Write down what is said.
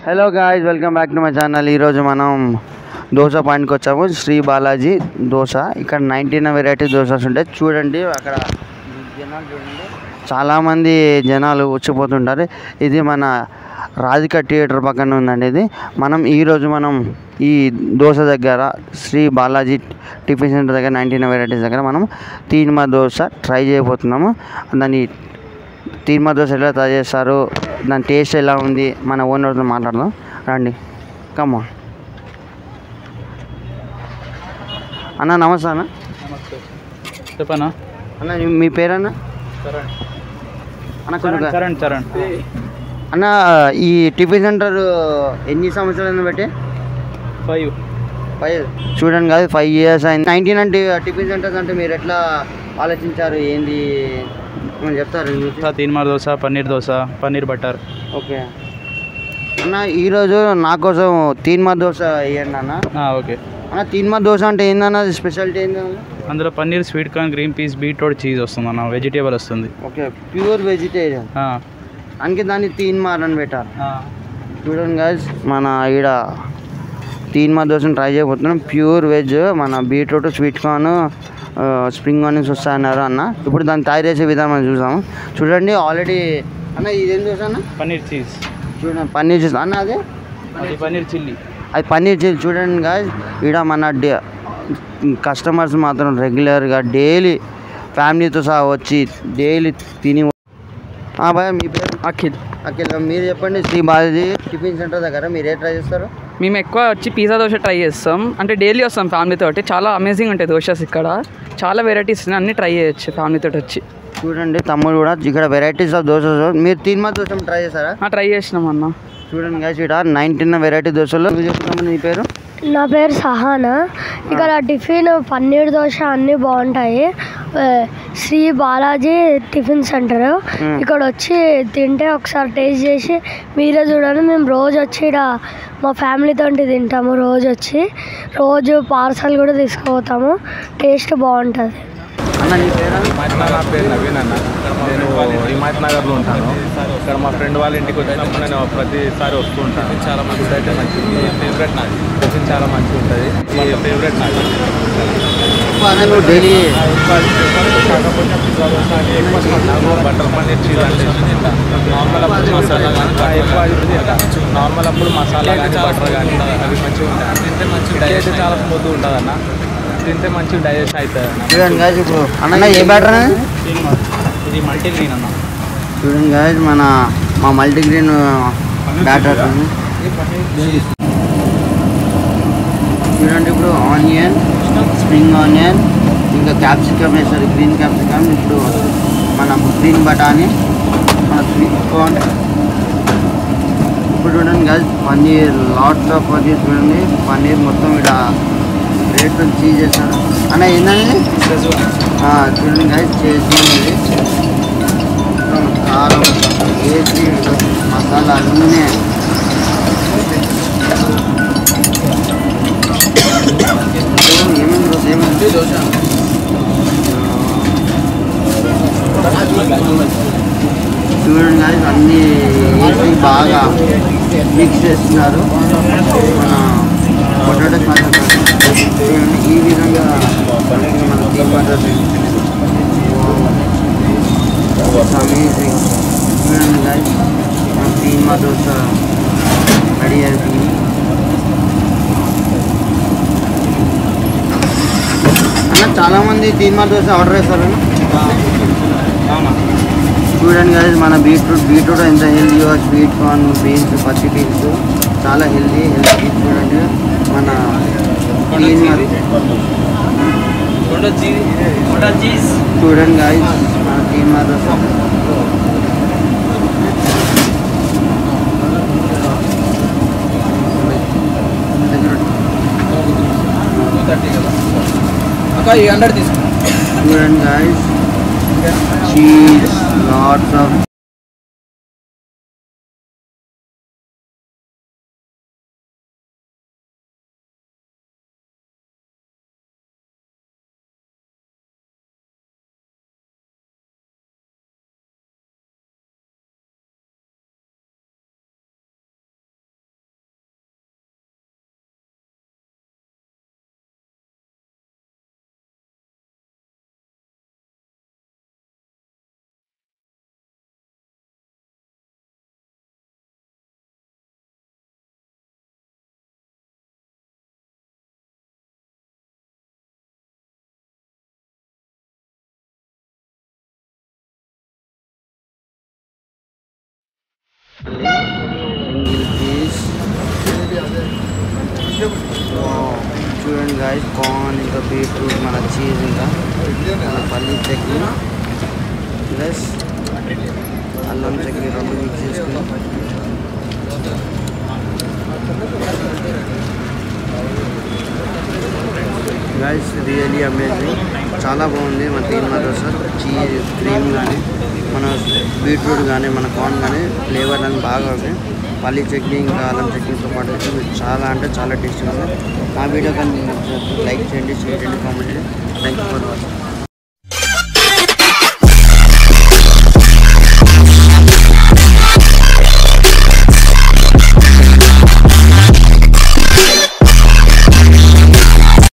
Hello guys, welcome back to my channel. ఈరోజు మనం దోశ పాయింట్కి వచ్చాము. శ్రీ బాలాజీ దోశ. ఇక్కడ 19 వెరైటీ దోశస్ ఉంటాయి. చూడండి అక్కడ జనాలు చూడండి, చాలామంది జనాలు వచ్చిపోతుంటారు. ఇది మన రాధిక థియేటర్ పక్కన ఉందండి. ఇది ఈరోజు మనం ఈ దోశ దగ్గర శ్రీ బాలాజీ టిఫిన్ సెంటర్ దగ్గర 19 వెరైటీస్ దగ్గర మనం తీన్మా దోశ ట్రై చేయబోతున్నాము. దాన్ని తీన్మా దోశ ఎలా తయారు చేస్తారు, దాని టేస్ట్ ఎలా ఉంది, మన ఓనర్తో మాట్లాడదాం రండి. కమ్మా అన్న. నమస్తే అన్న. నమస్తే, చెప్పనా అన్న, మీ పేరన్నా? అన్న చరణ్. చరణ్ అన్న, ఈ టిఫిన్ సెంటర్ ఎన్ని సంవత్సరాలు బట్టి? 5. చూడండి కాదు, 5 years అయింది. 19 అంటే టిఫిన్ సెంటర్స్ అంటే మీరు ఎట్లా ఆలోచించారు, ఏంది చెప్తారు? తీన్మా దోశ, పన్నీర్ దోశ, పన్నీర్ బటర్. ఓకే అన్న, ఈరోజు నా కోసం తీన్మా దోశ వేయండి అన్న. ఓకే అన్న, తీన్మా దోశ అంటే ఏందన్న, స్పెషాలిటీ ఏందన్న? అందులో paneer, sweet corn, green peas, beetroot, cheese వస్తుంది అన్న, వెజిటేబుల్ వస్తుంది. Okay, pure vegetarian. అందుకే దాన్ని తీన్మా అని పెట్టారు. చూడండి గాయ్స్, మన ఈడ తీన్మా దోశను ట్రై చేయబోతున్నాం. ప్యూర్ వెజ్, మన beetroot, sweet corn, spring onions వస్తాయన్నారు అన్న. ఇప్పుడు దాన్ని తయారు చేసే విధానం చూసాము. చూడండి ఆల్రెడీ. అన్న, ఇదేం దోశ అన్న? పన్నీర్ చీజ్. చూడండి, పన్నీర్ చీజ్ అన్న. అది పన్నీర్ చిల్లీ. అది పన్నీర్ చీజ్. చూడండి గాయ్స్, ఈడ మన కస్టమర్స్ మాత్రం రెగ్యులర్గా డైలీ ఫ్యామిలీతో సహా వచ్చి డైలీ తిని. భయ, మీ పేరు? అఖిల్. మీరు చెప్పండి. శ్రీ బాలాజీ టిఫిన్ సెంటర్ దగ్గర మీరు ఏ ట్రై చేస్తారు? మేము ఎక్కువ వచ్చి పిజ్జా దోశ ట్రై చేస్తాం. అంటే డైలీ వస్తాం ఫ్యామిలీతో. చాలా అమేజింగ్ ఉంటాయి దోశస్ ఇక్కడ. చాలా వెరైటీస్ అన్నీ ట్రై చేయొచ్చు ఫ్యామిలీతో వచ్చి. చూడండి తమ్ముడు కూడా ఇక్కడ వెరైటీస్ ఆఫ్ దోశ. మీరు తీన్మా దోశ ట్రై చేస్తారా? ట్రై చేసినాం అన్న. చూడండి గాయ్స్, ఇక్కడ 19 వెరైటీ దోశలు. చెప్తున్నాము. నీ పేరు? నా పేరు సహానా. ఇక్కడ టిఫిన్ పన్నీర్ దోశ అన్నీ బాగుంటాయి. Shri Balaji tiffin centre. ఇక్కడ వచ్చి తింటే ఒకసారి టేస్ట్ చేసి మీరే చూడండి. మేము రోజు వచ్చి ఇక్కడ మా ఫ్యామిలీతో తింటాము. రోజు పార్సల్ కూడా తీసుకుపోతాము. టేస్ట్ బాగుంటుంది. అన్న, నీ పేరు? నా పేరు నవీన్ అన్న. నేను హిమాయత్ నగర్లో ఉంటాను. ఇక్కడ మా ఫ్రెండ్ వాళ్ళ ఇంటికి వచ్చినప్పుడు నేను ప్రతిసారి వస్తూ ఉంటాను. చాలా మంచి అయితే మంచిది. ఫేవరెట్ నాది. టిఫిన్ చాలా మంచిగా ఉంటుంది. ఫేవరెట్ నాది. డైలీ కాకపోతే పిజ్జా దోశ అంటే ఎక్కువ నాకు బటర్ పన్నీర్ చీజ్ అంటే నార్మల్ అప్పుడు మసాలా కానీ ఎక్కువ నార్మల్ అప్పుడు మసాలా కానీ బటర్ కానీ అవి మంచిగా ఉంటాయి. తింటే మంచిగా డైజెస్ట్ చాలా స్మూత్ ఉంటుంది అన్న. తింటే మంచిగా డైజెస్ట్ అవుతుంది. చూడండి గాయ్స్, ఇప్పుడు అన్న ఏ బ్యాటర్ అనేది? ఇది మల్టీగ్రీన్ అన్న. చూడండి గాయ్స్, మా మల్టీగ్రీన్ బ్యాటర్. చూడండి, ఇప్పుడు ఆనియన్, స్ప్రింగ్ ఆనియన్, ఇంకా క్యాప్సికమ్ వేస్తారు, గ్రీన్ క్యాప్సికమ్. ఇప్పుడు మన గ్రీన్ బటానీ, మన స్వీట్ కార్న్. ఇప్పుడు చూడండి guys, paneer, lots of paneer. చూడండి పన్నీర్ మొత్తం ఇక్కడ రేట్ చీజ్ చేస్తారు అన్న. ఏంటండి? చూడండి గాయ్స్, చేసి కారం వేసి మసాలా అన్నీ. ఏమైంది దోశ? చూడండి గాయ్స్, అన్నీ వేసి బాగా మిక్స్ చేస్తున్నారు. మన పొటాటో సాస్ చూడండి ఈ విధంగా మన అమేజింగ్. చూడండి గాయ్స్, మన తీన్మా దోశ రెడీ అవుతుంది. అన్న, చాలామంది తీన్మా దోశ ఆర్డర్ చేస్తారు. చూడండి గాయ్స్, మన బీట్రూట్ ఎంత హెల్దీయో, స్వీట్ కార్న్, బీన్స్, పచ్చి బీన్స్ చాలా హెల్దీ. చూడండి మన చూడండి గాయ్స్, మన తీన్మా దోశ. చూడండి guys, cheese, lots of single piece చూడండి గాయస్, కార్న్ ఇంకా బీట్రూట్, మన చీజ్ ఇంకా మన పల్లి చట్నీ ప్లస్ అల్లం చట్నీ రెండు మిక్స్ చేసుకుని గాయస్ రియలీ అమేజింగ్, చాలా బాగుంది మన తీన్మా దోశ. చీజ్ క్రీమ్ కానీ మన బీట్రూట్ కానీ మన కార్న్ కానీ ఫ్లేవర్ అని బాగా ఉంది. పల్లి చట్నీ ఇంకా అల్లం చట్నీతో పాటు అయితే మీకు చాలా అంటే చాలా టేస్టీగా ఉంది. నా వీడియో కానీ లైక్ చేయండి, షేర్ చేయండి, కామెంట్ చేయండి. Thank you for watching.